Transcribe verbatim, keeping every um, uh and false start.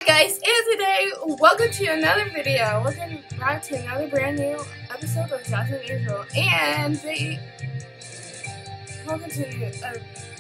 guys, and today, welcome to another video. Welcome back to another brand new episode of Jasmine Angel. And they, welcome to a